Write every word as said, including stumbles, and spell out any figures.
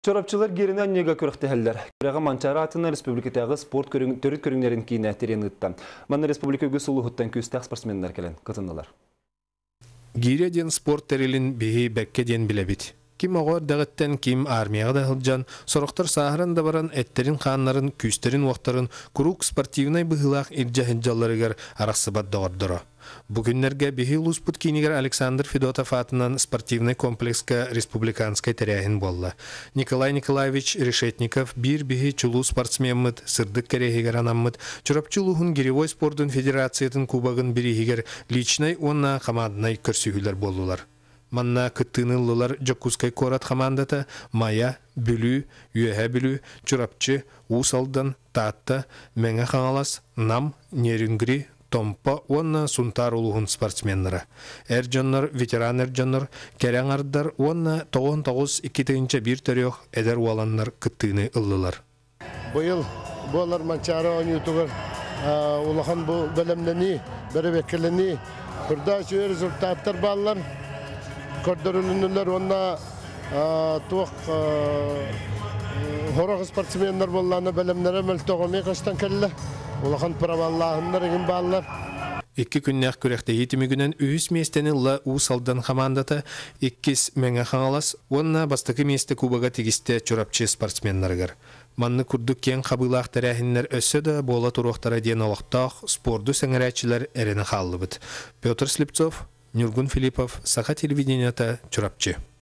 Çorapçılar gerine nega körüktehəller. Kürağa Mançara atına Respublikatағы sport төрүт көрүңнәрен кейіне терен ұттан. Манна Республикаға сұлуғыттан көстәқ спортсменлер кәлін қытындылар. Гире ден спорт терилин бейі бәкке ден білебет. Ким оғыр дағыттен, ким армияға да хылжан, сорықтар сағырын да баран, әттерін қанларын, күстерін уақтарын, күрук спортивнай бұғылақ иржа-хиджаларығар арақсыбат доғырдыры. Бүгінлерге бейі лұспұт кейінігер Александр Федотов атынан спортивный комплекска республиканскай тәрәхін болла. Николай Николаевич Решетников бір бейі чулу спортсменмыд, сырдық кәрехегер анаммыд, чурапчылуғын Гиревой спортын федерациятын кубағын бірігер личнай онна қамадынай көрсігілер болулар. Манна кыттынылылар Жокускай корат командата Мая, Бүлі, Үйәһә Бүлі, Чурапчы, Усалдан, Татта, Мәңә Хаңалас, Нам, Нерингри, Томпа, онна Сунтар улуғын спортсменлары. Әржоннар, ветеран әржоннар, кәрәңардар, онна тоғыз тоғыз икки бір төрек әдер уаланнар кыттыны ыллылар. Бұйыл болар Манчара ойнютығыр, улахан бұл бәлемлені, бәрі векілені, бірда жүйе результаттар балылар. Көрдөрүлүнүлөр онна туох хорог спортсменнер болланы белемнере мөлтөгөмө каштан келле. Улахан праваллахындар эгин баалар. Икки күннәк күрәхтә етимигүнән үз местәне ла усалдан командата иккис Мәңә Хаңалас, онна бастыкы месте кубага тигисте чурапчы спортсменнәргә. Манны күрдүк кен кабылах тәрәһиннәр өссө да бола турохтара ден алактак спорту сәңгәрәчиләр эрене халлыбыт. Петр Слепцов, Нюргун Филиппов, Саха телевиденията, Чурапчы.